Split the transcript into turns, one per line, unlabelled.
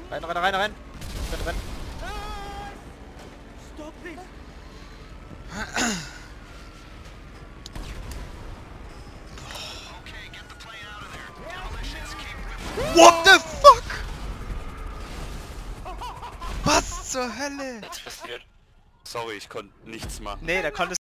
Rein, rein, rein, rein. Renn.
Stop it!
What the fuck? Was zur Hölle?
Was passiert? Sorry, ich konnte nichts machen.
Nee, da konnte